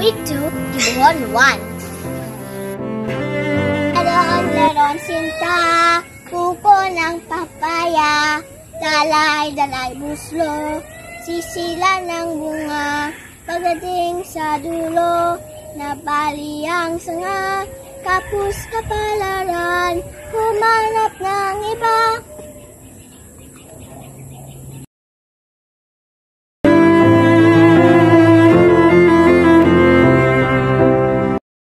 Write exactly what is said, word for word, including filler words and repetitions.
Unit two, Gibuhon one. Laron-laron sinta, kuko ng papaya, dalay-dalay buslo, sisila ng bunga, pagdating sa dulo, nabali ang sanga, kapus kapalaran, humanap ng iba.